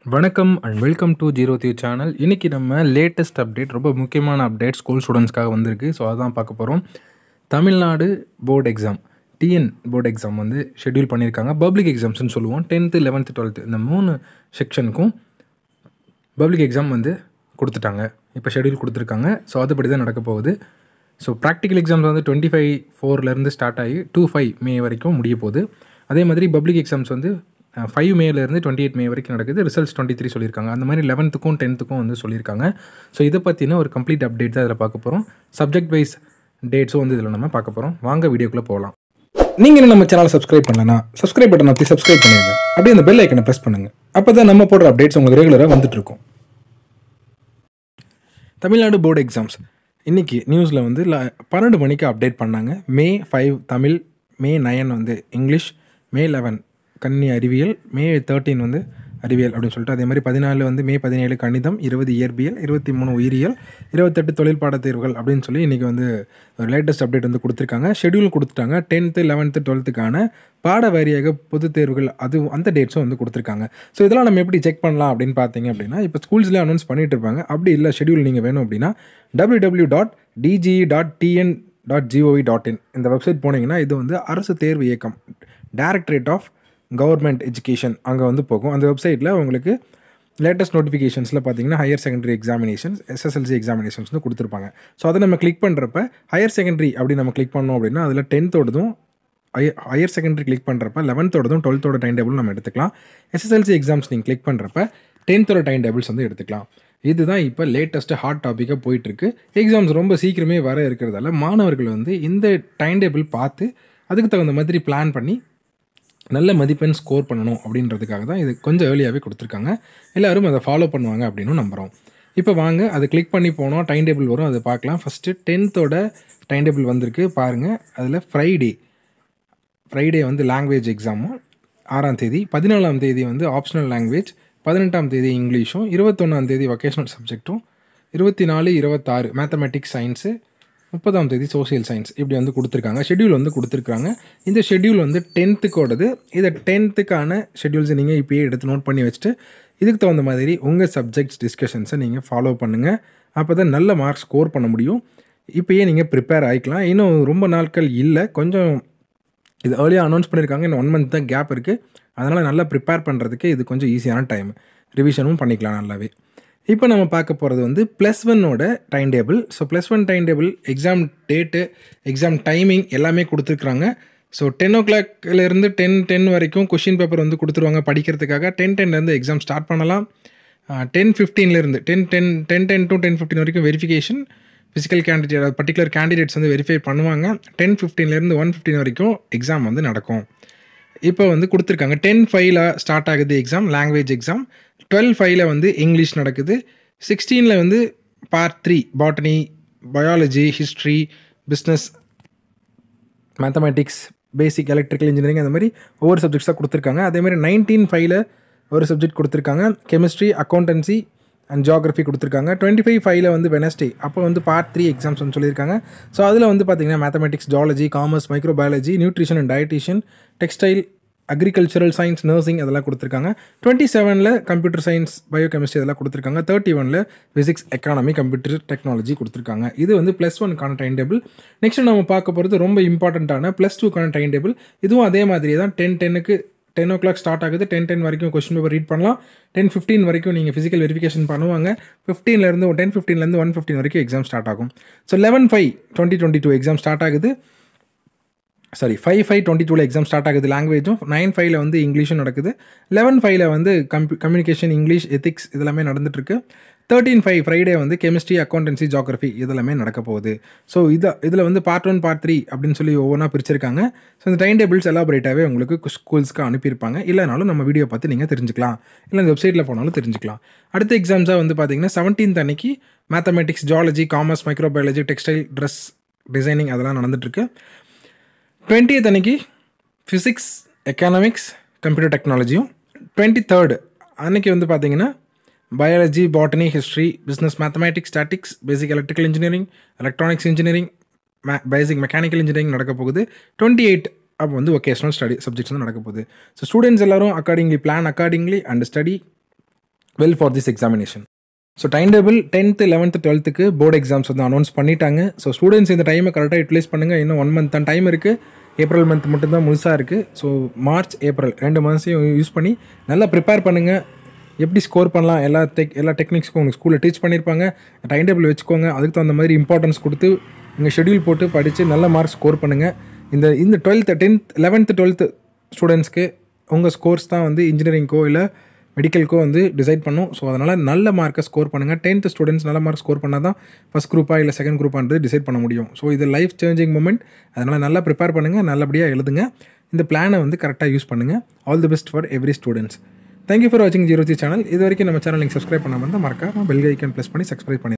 வணக்கம் and welcome to zero தியூ channel. இன்றைக்கி நம்ம லேட்டஸ்ட் அப்டேட், ரொம்ப முக்கியமான அப்டேட் ஸ்கூல் ஸ்டூடெண்ட்ஸ்க்காக வந்திருக்கு. ஸோ அதான் பார்க்க போகிறோம். Tamil Nadu board exam, TN board exam வந்து ஷெட்யூல் பண்ணியிருக்காங்க. பப்ளிக் எக்ஸாம்ஸ்னு சொல்லுவோம். 10th 11th 12th இந்த 3 செக்ஷனுக்கும் பப்ளிக் எக்ஸாம் வந்து கொடுத்துட்டாங்க. இப்போ ஷெட்யூல் கொடுத்துருக்காங்க. ஸோ அதுபடி தான் நடக்க போகுது. ஸோ ப்ராக்டிக்கல் எக்ஸாம்ஸ் வந்து 25/4 ஸ்டார்ட் ஆகி 25 மே வரைக்கும் முடிய போகுது. அதே மாதிரி பப்ளிக் எக்ஸாம்ஸ் வந்து 5 மேலேருந்து 28 மே வரைக்கும் நடக்குது. ரிசல்ட்ஸ் 23 சொல்லியிருக்காங்க. அந்த மாதிரி 11th 10th வந்து சொல்லியிருக்காங்க. ஸோ இதை பற்றின ஒரு கம்ப்ளீட் அப்டேட் தான் இதில் பார்க்க போகிறோம். சப்ஜெக்ட் வைஸ் டேட்ஸும் வந்து இதில் நம்ம பார்க்க போகிறோம். வாங்க வீடியோக்குள்ளே போகலாம். நீங்கள் நம்ம சேனலை சப்ஸ்கிரைப் பண்ணலன்னா சப்ஸ்கிரைப் பட்டன் அப்படி சப்ஸ்கிரைப் பண்ணுங்கள். அப்படியே அந்த பெல் ஐக்கனை ப்ரெஸ் பண்ணுங்கள். அப்போ தான் நம்ம போடுற அப்டேட்ஸ் உங்களுக்கு ரெகுலராக வந்துட்டுருக்கும். தமிழ்நாடு போர்டு எக்ஸாம்ஸ் இன்றைக்கி நியூஸில் வந்து 12 மணிக்கு அப்டேட் பண்ணாங்க. May 5 தமிழ், May 9 வந்து இங்கிலீஷ், May 11 கன்னி அறிவியல், May 13 வந்து அறிவியல் அப்படின்னு சொல்லிட்டு, அதே மாதிரி 14 வந்து May 17 கணிதம், 20 இயற்பியல், 23 உயிரியல், 28 தொழில் பாடத் தேர்வுகள் அப்படின்னு சொல்லி இன்றைக்கி வந்து ஒரு லேட்டஸ்ட் அப்டேட் வந்து கொடுத்துருக்காங்க. ஷெட்யூல் கொடுத்துட்டாங்க. 10th 11th 12th பாட வாரியாக பொது தேர்வுகள் அது அந்த டேட்ஸும் வந்து கொடுத்துருக்காங்க. ஸோ இதெல்லாம் நம்ம எப்படி செக் பண்ணலாம் அப்படின்னு பார்த்தீங்க அப்படின்னா, இப்போ ஸ்கூல்ஸ்லேயே அனௌன்ஸ் பண்ணிட்டு இருப்பாங்க. அப்படி இல்லை ஷெட்யூல் நீங்கள் வேணும் அப்படின்னா www.dge.tn.gov.in இந்த வெப்சைட் போனீங்கன்னா இது வந்து அரசு தேர்வு இயக்கம், டைரக்டரேட் ஆஃப் கவர்மெண்ட் எஜுகேஷன் அங்கே வந்து போகும். அந்த வெப்சைட்டில் உங்களுக்கு லேட்டஸ்ட் நோட்டிஃபிகேஷன்ஸில் பார்த்தீங்கன்னா higher secondary examinations, SSLC examinations வந்து கொடுத்துருப்பாங்க. ஸோ அதை நம்ம கிளிக் பண்ணுறப்ப ஹையர் செகண்டரி அப்படி நம்ம கிளிக் பண்ணோம் அப்படின்னா அதில் 10th ஹையர் செகண்டரி கிளிக் பண்ணுறப்ப 11th 12th டைம் டேபிள் நம்ம எடுத்துக்கலாம். எஸ்எஸ்எல்சி எக்ஸாம்ஸ் நீங்கள் கிளிக் பண்ணுறப்ப 10th டைம் டேபிள்ஸ் வந்து எடுத்துக்கலாம். இதுதான் இப்போ லேட்டஸ்ட்டு ஹாட் டாப்பிக்காக போயிட்டுருக்கு. எக்ஸாம்ஸ் ரொம்ப சீக்கிரமே வர இருக்கிறதால மாணவர்கள் வந்து இந்த டைம் டேபிள் பார்த்து அதுக்கு தகுந்த மாதிரி பிளான் பண்ணி நல்ல மதிப்பெண் ஸ்கோர் பண்ணணும் அப்படின்றதுக்காக தான் இது கொஞ்சம் ஏர்லியாகவே கொடுத்துருக்காங்க. எல்லோரும் அதை ஃபாலோ பண்ணுவாங்க அப்படின்னு நம்புகிறோம். இப்போ வாங்க அதை கிளிக் பண்ணி போனோம், டைம் டேபிள் வரும், அதை பார்க்கலாம். ஃபஸ்ட்டு 10th டைம் டேபிள் வந்திருக்கு பாருங்கள். அதில் ஃப்ரைடே வந்து லாங்குவேஜ் எக்ஸாமும் 6ஆம் தேதி, 14ஆம் தேதி வந்து ஆப்ஷனல் லாங்குவேஜ், 18ஆம் தேதி இங்கிலீஷும், 21ஆம் தேதி வொகேஷனல் சப்ஜெக்ட்டும், 24 26 மேத்தமெட்டிக்ஸ் சயின்ஸு, 30ஆம் தேதி சோசியல் சயின்ஸ் இப்படி வந்து கொடுத்துருக்காங்க. ஷெட்யூல் வந்து கொடுத்துருக்காங்க. இந்த ஷெட்யூல் வந்து 10th இதை 10th ஷெட்யூல்ஸை நீங்கள் இப்போயே எடுத்து நோட் பண்ணி வச்சுட்டு இதுக்கு தகுந்த மாதிரி உங்கள் சப்ஜெக்ட்ஸ் டிஸ்கஷன்ஸை நீங்கள் ஃபாலோ பண்ணுங்கள். அப்போ தான் நல்ல மார்க் ஸ்கோர் பண்ண முடியும். இப்போயே நீங்கள் ப்ரிப்பேர் ஆகிக்கலாம். இன்னும் ரொம்ப நாட்கள் இல்லை, கொஞ்சம் இது ஏர்லியாக அனௌன்ஸ் பண்ணியிருக்காங்க. இன்னும் 1 month தான் கேப் இருக்குது. அதனால் நல்லா ப்ரிப்பேர் பண்ணுறதுக்கு இது கொஞ்சம் ஈஸியான டைம். ரிவிஷனும் பண்ணிக்கலாம் நல்லாவே. இப்போ நம்ம பார்க்க போகிறது வந்து +1 time table. So +1 time table, exam date, exam timing எல்லாமே கொடுத்துருக்குறாங்க. ஸோ 10 o'clock 10 வரைக்கும் கொஷின் பேப்பர் வந்து கொடுத்துருவாங்க படிக்கிறதுக்காக. 10 எக்ஸாம் ஸ்டார்ட் பண்ணலாம். 10:15 10 to 10:15 வரைக்கும் verification, physical candidate particular candidates வந்து வெரிஃபை பண்ணுவாங்க. 10:15 1:15 வரைக்கும் எக்ஸாம் வந்து நடக்கும். இப்போ வந்து கொடுத்துருக்காங்க. 10/5 ஸ்டார்ட் ஆகுது எக்ஸாம், லாங்குவேஜ் எக்ஸாம். 12/5 வந்து இங்கிலீஷ் நடக்குது. 16 வந்து Part 3 botany, biology, history, business, mathematics, basic electrical engineering அந்த மாதிரி ஒவ்வொரு சப்ஜெக்ட்ஸாக கொடுத்துருக்காங்க. அதேமாதிரி 19/5 ஒரு சப்ஜெக்ட் கொடுத்துருக்காங்க, கெமிஸ்ட்ரி, அக்கௌண்டன்சி அண்ட் ஜியாகிரஃபி கொடுத்துருக்காங்க. 25/5 வந்து வெனஸ்டே, அப்போ வந்து Part 3 எக்ஸாம்ஸ் வந்து சொல்லியிருக்காங்க. ஸோ அதில் வந்து பார்த்திங்கன்னா mathematics, zoology, commerce, microbiology, nutrition and dietician, textile, agricultural science, nursing அதெல்லாம் கொடுத்துருக்காங்க. 27 கம்ப்யூட்டர் சயின்ஸ், பயோகெமிஸ்ட்ரி அதெல்லாம் கொடுத்துருக்காங்க. 31 ஃபிசிக்ஸ், எக்கானமி, கம்ப்யூட்டர் டெக்னாலஜி கொடுத்துருக்காங்க. இது வந்து +1 டைம் டேபிள். நெக்ஸ்ட் நம்ம பார்க்க போகிறது ரொம்ப இம்பார்ட்டண்ட்டான +2 டைம் டேபிள். இதுவும் அதே மாதிரி தான். 10 o'clock ஸ்டார்ட் ஆகுது. 10 வரைக்கும் கொஸ்டின் பேப்பர் ரீட் பண்ணலாம். 10:15 வரைக்கும் நீங்கள் ஃபிசிக்கல் வெரிஃபிகேஷன் பண்ணுவாங்க. 10:15 1:15 வரைக்கும் எக்ஸாம் ஸ்டார்ட் ஆகும். ஸோ 11/5/2022 எக்ஸாம் ஸ்டார்ட் ஆகுது. 5/5/22 எக்ஸாம் ஸ்டார்ட் ஆகுது லாங்குவேஜும். 9/5 வந்து இங்கிலீஷும் நடக்குது. 11/5 வந்து கம்யூனிகேஷன், இங்கிலீஷ், எத்திக்ஸ் இதெல்லாமே நடந்துட்டுருக்கு. 13/5 ஃப்ரைடே வந்து கெமிஸ்ட்ரி, அக்கௌண்டன்சி, ஜியாகிரஃபி இதெல்லாமே நடக்க போகுது. ஸோ இதில் வந்து Part 1 Part 3 அப்படின்னு சொல்லி ஒவ்வொன்றா பிரிச்சிருக்காங்க. ஸோ இந்த டைம் டேபிள்ஸ் எலாபரேட்டாகவே உங்களுக்கு ஸ்கூல்ஸ்க்கு அனுப்பியிருப்பாங்க. இல்லைனாலும் நம்ம வீடியோ பார்த்து நீங்கள் தெரிஞ்சுக்கலாம், இல்லை இந்த வெப்சைட்டில் போனாலும் தெரிஞ்சுக்கலாம். அடுத்த எக்ஸாம்ஸாக வந்து பார்த்தீங்கன்னா 17th அன்னைக்கு mathematics, zoology, commerce, microbiology, textile, dress designing அதெல்லாம் நடந்துட்டுருக்கு. 20th அன்னைக்கு ஃபிசிக்ஸ், எக்கனாமிக்ஸ், கம்ப்யூட்டர் டெக்னாலஜியும். 23rd அன்னைக்கு வந்து பார்த்தீங்கன்னா biology, botany, history, business, mathematics, statics, basic electrical engineering, electronics engineering, basic mechanical engineering நடக்க போகுது. 28 அப்போ வந்து ஒகேஷனல் ஸ்டடி சப்ஜெக்ட்ஸ் வந்து நடக்க போகுது. ஸோ ஸ்டூடெண்ட்ஸ் எல்லோரும் plan accordingly and study well for this examination. So time table 10th 11th 12th board exams வந்து announce பண்ணிட்டாங்க. ஸோ ஸ்டூடெண்ட்ஸ் இந்த டைமை கரெக்டாக யூட்டிலைஸ் பண்ணுங்கள். இன்னும் 1 month தான் டைம் இருக்குது. ஏப்ரல் மந்த் மட்டும்தான் முழுசாக இருக்குது. ஸோ மார்ச் ஏப்ரல் 2 monthஸையும் யூஸ் பண்ணி நல்லா ப்ரிப்பேர் பண்ணுங்கள். எப்படி ஸ்கோர் பண்ணலாம் எல்லா டெக்னிக்ஸ்க்கும் உங்களுக்கு ஸ்கூலில் டீச் பண்ணியிருப்பாங்க. டைம் டேபிள் வச்சுக்கோங்க. அதுக்கு தகுந்த மாதிரி இம்பார்ட்டன்ஸ் கொடுத்து நீங்கள் ஷெடியூல் போட்டு படித்து நல்ல மார்க் ஸ்கோர் பண்ணுங்கள். இந்த 12th 10th 11th 12th ஸ்டூடெண்ட்ஸ்க்கு உங்கள் ஸ்கோர்ஸ் தான் வந்து இன்ஜினியரிங்க்கோ இல்லை மெடிக்கலுக்கோ வந்து டிசைட் பண்ணும். ஸோ அதனால் நல்ல மார்க்கை ஸ்கோர் பண்ணுங்கள். 10th ஸ்டூடெண்ட்ஸ் நல்ல மார்க் ஸ்கோர் பண்ணால் தான் ஃபஸ்ட் குரூப்பாக இல்லை செகண்ட் குரூப்பான்றது டிசைட் பண்ண முடியும். ஸோ இது லைஃப் சேஞ்சிங் மூமெண்ட். அதனால் நல்லா ப்ரிப்பேர் பண்ணுங்கள், நல்லபடியாக எழுதுங்க. இந்த பிளானை வந்து கரெக்டாக யூஸ் பண்ணுங்கள். All the best for every students. Thank you for வாட்சிங் 03 சேனல். இது வரைக்கும் நம்ம சேனல் நீங்கள் சப்ஸ்கிரைப் பண்ணாமல் இருந்தால் மறக்காம பெல் ஐக்கன் ப்ரெஸ் பண்ணி சப்ஸ்கிரைப் பண்ணி